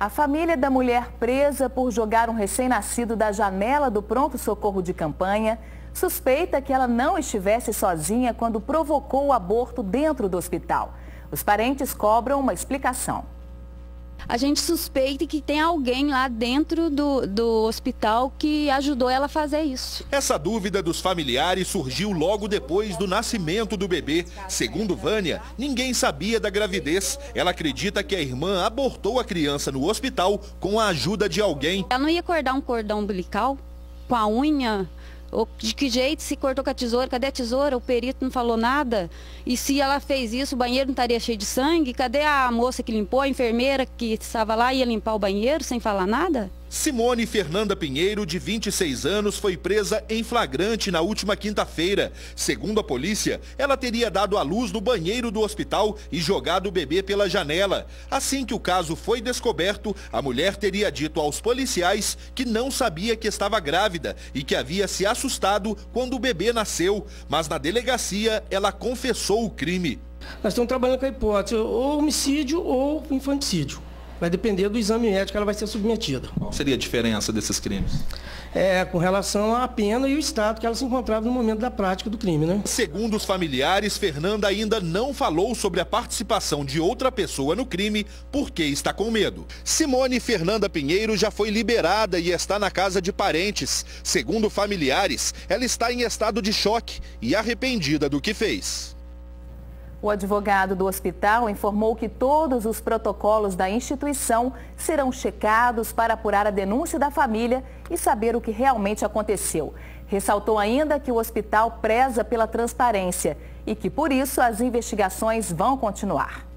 A família da mulher presa por jogar um recém-nascido da janela do pronto-socorro de campanha suspeita que ela não estivesse sozinha quando provocou o aborto dentro do hospital. Os parentes cobram uma explicação. A gente suspeita que tem alguém lá dentro do hospital que ajudou ela a fazer isso. Essa dúvida dos familiares surgiu logo depois do nascimento do bebê. Segundo Vânia, ninguém sabia da gravidez. Ela acredita que a irmã abortou a criança no hospital com a ajuda de alguém. Ela não ia cortar um cordão umbilical com a unha? Ou de que jeito? Se cortou com a tesoura? Cadê a tesoura? O perito não falou nada. E se ela fez isso, o banheiro não estaria cheio de sangue? Cadê a moça que limpou, a enfermeira que estava lá e ia limpar o banheiro sem falar nada? Simone Fernanda Pinheiro, de 26 anos, foi presa em flagrante na última quinta-feira. Segundo a polícia, ela teria dado à luz no banheiro do hospital e jogado o bebê pela janela. Assim que o caso foi descoberto, a mulher teria dito aos policiais que não sabia que estava grávida e que havia se assustado quando o bebê nasceu. Mas na delegacia, ela confessou o crime. Nós estamos trabalhando com a hipótese ou homicídio ou infanticídio. Vai depender do exame médico que ela vai ser submetida. Qual seria a diferença desses crimes? Com relação à pena e o estado que ela se encontrava no momento da prática do crime, né? Segundo os familiares, Fernanda ainda não falou sobre a participação de outra pessoa no crime porque está com medo. Simone Fernanda Pinheiro já foi liberada e está na casa de parentes. Segundo familiares, ela está em estado de choque e arrependida do que fez. O advogado do hospital informou que todos os protocolos da instituição serão checados para apurar a denúncia da família e saber o que realmente aconteceu. Ressaltou ainda que o hospital preza pela transparência e que, por isso, as investigações vão continuar.